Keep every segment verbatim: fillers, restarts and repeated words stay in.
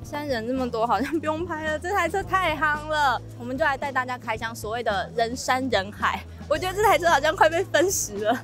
现在人这么多，好像不用拍了，这台车太夯了。我们就来带大家开箱所谓的人山人海。我觉得这台车好像快被分食了。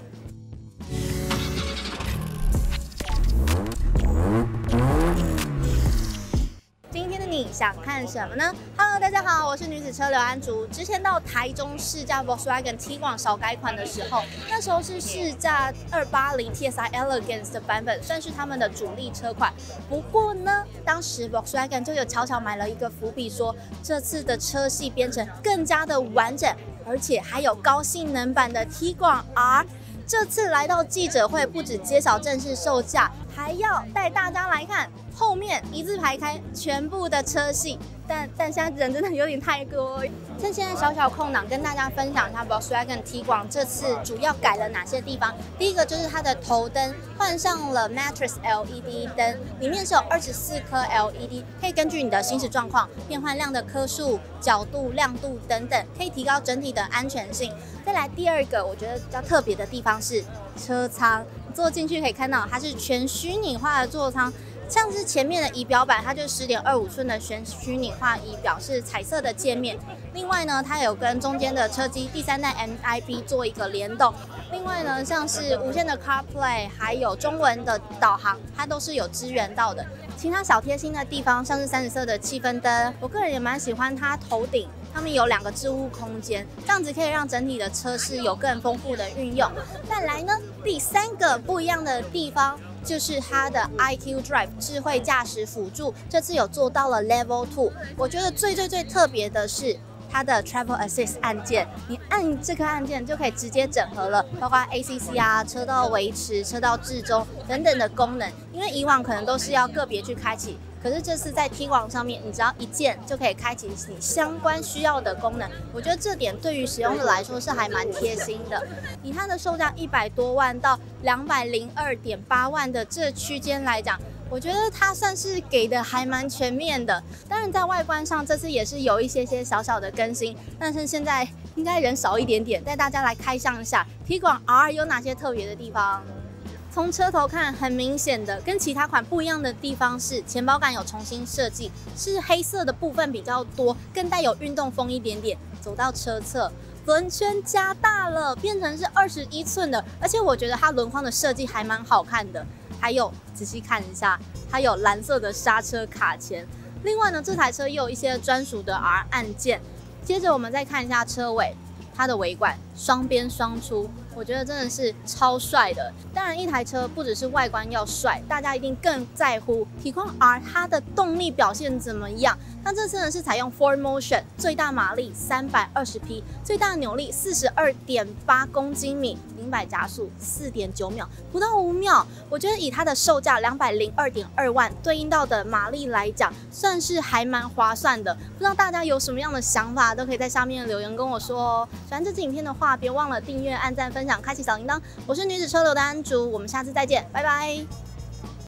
今天的你想看什么呢 ？Hello， 大家好，我是女子车刘安竹。之前到台中试驾 Volkswagen Tiguan 小改款的时候，那时候是试驾二八零 T S I Elegance 的版本，算是他们的主力车款。不过呢，当时 Volkswagen 就有悄悄埋了一个伏笔说，说这次的车系编程更加的完整，而且还有高性能版的 Tiguan R。这次来到记者会，不止揭晓正式售价，还要带大家来看后面一字排开全部的车系。但但现在人真的有点太多，趁现在小小空档，跟大家分享一下 Volkswagen Tiguan 这次主要改了哪些地方。第一个就是它的头灯换上了 Matrix L E D 灯，里面是有二十四颗 L E D， 可以根据你的行驶状况变换亮的颗数、角度、亮度等等，可以提高整体的安全性。再来第二个，我觉得比较特别的地方是车舱，坐进去可以看到它是全虚拟化的座舱。像是前面的仪表板，它就 十点二五寸的全虚拟化仪表，是彩色的界面。另外呢，它有跟中间的车机第三代 M I B 做一个联动。另外呢，像是无线的 CarPlay， 还有中文的导航，它都是有支援到的。其他小贴心的地方，像是三十色的气氛灯，我个人也蛮喜欢它头顶。他们有两个置物空间，这样子可以让整体的车室有更丰富的运用。再来呢，第三个不一样的地方就是它的 I Q Drive 智慧驾驶辅助，这次有做到了 Level 二。我觉得最最最特别的是它的 Travel Assist 按键，你按这颗按键就可以直接整合了，包括 A C C 啊、车道维持、车道置中等等的功能。因为以往可能都是要个别去开启。可是这次在 Tiguan 上面，你只要一键就可以开启你相关需要的功能，我觉得这点对于使用者来说是还蛮贴心的。以它的售价一百多万到两百零二点八万的这区间来讲，我觉得它算是给的还蛮全面的。当然在外观上这次也是有一些些小小的更新，但是现在应该人少一点点，带大家来开箱一下 Tiguan R 有哪些特别的地方。从车头看，很明显的跟其他款不一样的地方是前保杆有重新设计，是黑色的部分比较多，更带有运动风一点点。走到车侧，轮圈加大了，变成是二十一寸的，而且我觉得它轮框的设计还蛮好看的。还有仔细看一下，它有蓝色的刹车卡钳。另外呢，这台车也有一些专属的 R 按键。接着我们再看一下车尾，它的尾管双边双出。我觉得真的是超帅的。当然，一台车不只是外观要帅，大家一定更在乎Tiguan R 它的动力表现怎么样。那这次呢是采用 Forward Motion， 最大马力三百二十匹，最大扭力 四十二点八公斤米，零百加速 四点九秒，不到五秒。我觉得以它的售价两百零二点二万对应到的马力来讲，算是还蛮划算的。不知道大家有什么样的想法，都可以在下面留言跟我说哦。喜欢这支影片的话，别忘了订阅、按赞、分享、开启小铃铛。我是女子车流的安竹，我们下次再见，拜拜。